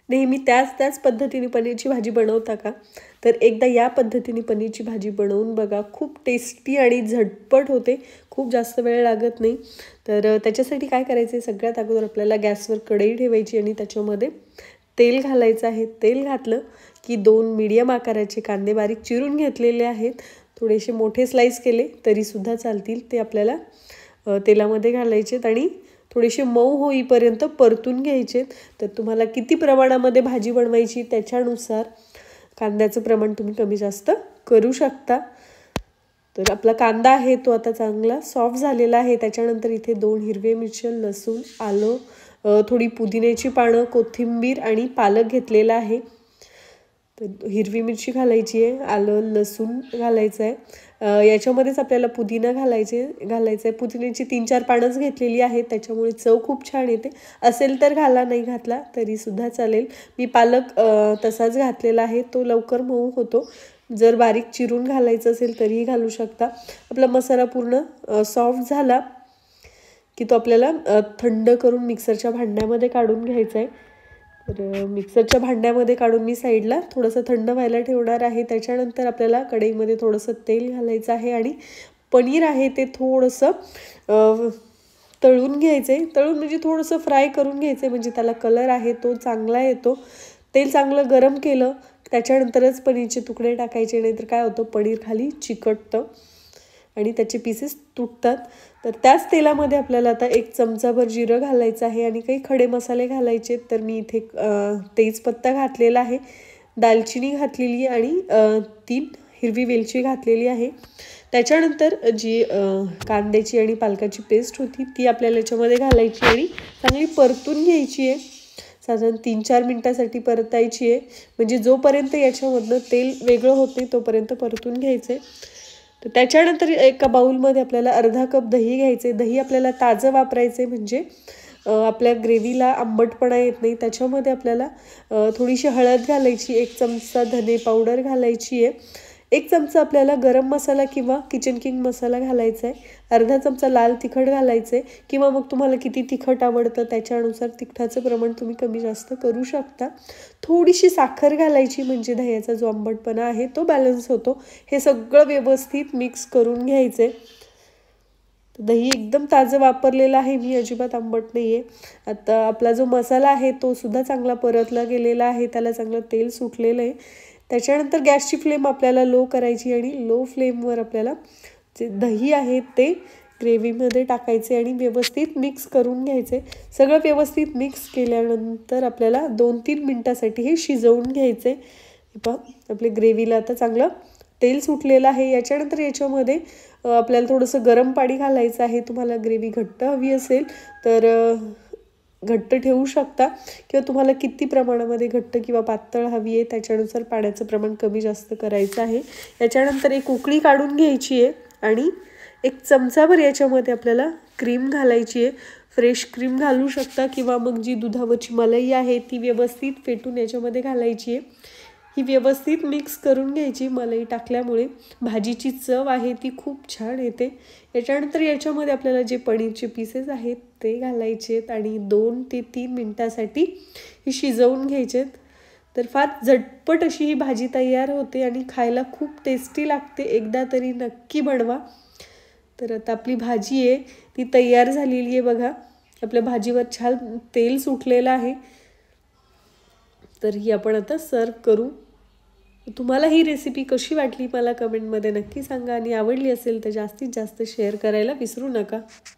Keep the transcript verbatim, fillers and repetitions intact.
नेहमी त्याच त्याच पद्धतीने पनीरची भाजी बनवता का? तर एकदा या पद्धतीने पनीरची भाजी बनवून बघा. खूप टेस्टी आणि झटपट होते, खूप जास्त वेळ लागत नाही. तर त्याच्यासाठी काय करायचं आहे, सगळ्यात अगोदर आपल्याला गॅसवर कढई ठेवायची आणि त्याच्यामध्ये तेल घालायचं आहे. तेल घातलं की दोन मीडियम आकाराचे कांदे बारीक चिरून घेतलेले आहेत. थोडेसे मोठे स्लाइस केले तरीसुद्धा चालतील. ते आपल्याला तेलामध्ये घालायचेत आणि थोडेसे मऊ होईपर्यंत परतून घ्यायचे. तर तुम्हाला किती प्रमाणामध्ये भाजी बनवायची त्याच्यानुसार कांद्याचं प्रमाण तुम्ही कमी जास्त करू शकता. तर आपला कांदा आहे तो आता चांगला सॉफ्ट झालेला आहे. त्याच्यानंतर इथे दोन हिरवे मिरची, लसूण, आलं, थोडी पुदिन्याची पानं, कोथिंबीर आणि पालक घेतलेला आहे. तर हिरवी मिरची घालायची आहे, आलं लसूण घालायचं आहे. याच्यामध्येच आपल्याला पुदिना घालायचे घालायचं आहे. पुदिन्याची तीन चार पानंच घेतलेली आहेत, त्याच्यामुळे चव खूप छान येते. असेल तर घाला, नाही घातला तरीसुद्धा चालेल. मी पालक तसाच घातलेला आहे, तो लवकर मऊ होतो. जर बारीक चिरून घालायचं असेल तरीही घालू शकता. आपला मसाला पूर्ण सॉफ्ट झाला की तो आपल्याला थंड करून मिक्सरच्या भांड्यामध्ये काढून घ्यायचा आहे. तर मिक्सरच्या भांड्यामध्ये काढून मी साईडला थोडंसं थंड व्हायला ठेवणार आहे. त्याच्यानंतर आपल्याला कढईमध्ये थोडंसं तेल घालायचं आहे आणि पनीर आहे ते थोडंसं तळून घ्यायचं आहे. तळून म्हणजे थोडंसं फ्राय करून घ्यायचं आहे, म्हणजे त्याला कलर आहे तो चांगला येतो. तेल चांगलं गरम केलं त्याच्यानंतरच पनीरचे तुकडे टाकायचे, नाहीतर काय होतं पनीर खाली चिकटतं आणि त्याचे पीसेस तुटतात. तर त्याच तेलामध्ये आपल्याला आता एक चमचाभर जिरं घालायचं आहे आणि काही खडे मसाले घालायचे. तर मी इथे तेजपत्ता घातलेला आहे, दालचिनी घातलेली आणि तीन हिरवी वेलची घातलेली आहे. त्याच्यानंतर जी कांद्याची आणि पालकाची पेस्ट होती ती आपल्याला याच्यामध्ये घालायची आणि चांगली परतून घ्यायची आहे. साधारण तीन चार मिनटासाठी परतायची आहे, म्हणजे जोपर्यंत याच्यामधनं तेल वेगळं होत नाही तोपर्यंत परतून घ्यायचं आहे. तर त्याच्यानंतर एका बाउलमध्ये आपल्याला अर्धा कप दही घ्यायचे. दही आपल्याला ताजं वापरायचे, म्हणजे आपल्या ग्रेव्हीला आंबटपणा येत नाही. त्याच्यामध्ये आपल्याला थोडीशी हळद घालायची, एक चमचा धने पावडर घालायची आहे, एक चमचा आपल्याला गरम मसाला किंवा किचन किंग मसाला घालायचा आहे, अर्धा चमचा लाल तिखट घालायचं आहे, किंवा मग तुम्हाला किती तिखट आवडतं त्याच्यानुसार तिखटाचं प्रमाण तुम्ही कमी जास्त करू शकता. थोडीशी साखर घालायची, म्हणजे दह्याचा जो आंबटपणा आहे तो बॅलन्स होतो. हे सगळं व्यवस्थित मिक्स करून घ्यायचं आहे. दही एकदम ताजं वापरलेलं आहे मी, अजिबात आंबट नाही आहे. आता आपला जो मसाला आहे तो सुद्धा चांगला परतला गेलेला आहे, त्याला चांगलं तेल सुटलेलं आहे. त्याच्यानंतर गॅसची फ्लेम आपल्याला लो करायची आणि लो फ्लेमवर आपल्याला जे दही आहे ते ग्रेव्हीमध्ये टाकायचे आणि व्यवस्थित मिक्स करून घ्यायचे. सगळं व्यवस्थित मिक्स केल्यानंतर आपल्याला दोन तीन मिनटासाठी हे शिजवून घ्यायचे. पहा आपल्या ग्रेव्हीला आता चांगलं तेल सुटलेलं आहे. याच्यानंतर याच्यामध्ये आपल्याला थोडंसं गरम पाणी घालायचं आहे. तुम्हाला ग्रेव्ही घट्ट हवी असेल तर घट्ट ठेवू शकता, किंवा तुम्हाला किती प्रमाणामध्ये घट्ट किंवा पातळ हवी आहे त्याच्यानुसार पाण्याचं प्रमाण कमी जास्त करायचं आहे. याच्यानंतर एक उकळी काढून घ्यायची आहे आणि एक चमचाभर याच्यामध्ये आपल्याला क्रीम घालायची आहे. फ्रेश क्रीम घालू शकता, किंवा मग जी दुधावरची मलाई आहे ती व्यवस्थित फेटून याच्यामध्ये घालायची आहे. ही व्यवस्थित मिक्स करून घ्यायची. मलाई टाकल्यामुळे भाजीची चव आहे ती खूप छान येते. याच्यानंतर याच्यामध्ये आपल्याला जे पनीरचे पीसेस आहेत ते घालायचे आहेत आणि दोन ते तीन मिनटासाठी ही शिजवून घ्यायचे आहेत. तर फार झटपट अशी ही भाजी तयार होते आणि खायला खूप टेस्टी लागते. एकदा तरी नक्की बनवा. तर आता आपली भाजी आहे ती तयार झालेली आहे बघा. आपल्या भाजीवर छान तेल सुटलेलं आहे. तर ही आपण आता सर्व करू. तुम्हाला ही रेसिपी कशी वाटली मला कमेंटमध्ये नक्की सांगा, आणि आवडली असेल तर जास्तीत जास्त शेअर करायला विसरू नका.